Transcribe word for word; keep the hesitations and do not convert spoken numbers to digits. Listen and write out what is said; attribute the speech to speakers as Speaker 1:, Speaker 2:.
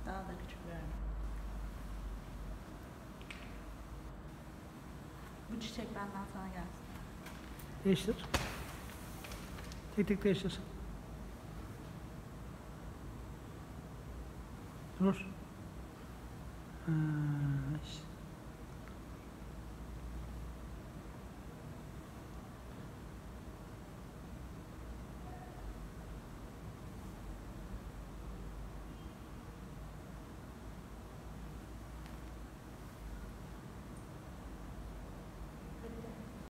Speaker 1: Daha da küçük verdim. Bu çiçek benden sana gelsin.
Speaker 2: Değiştir. Tek tek değiştir. Dur. Ha, işte.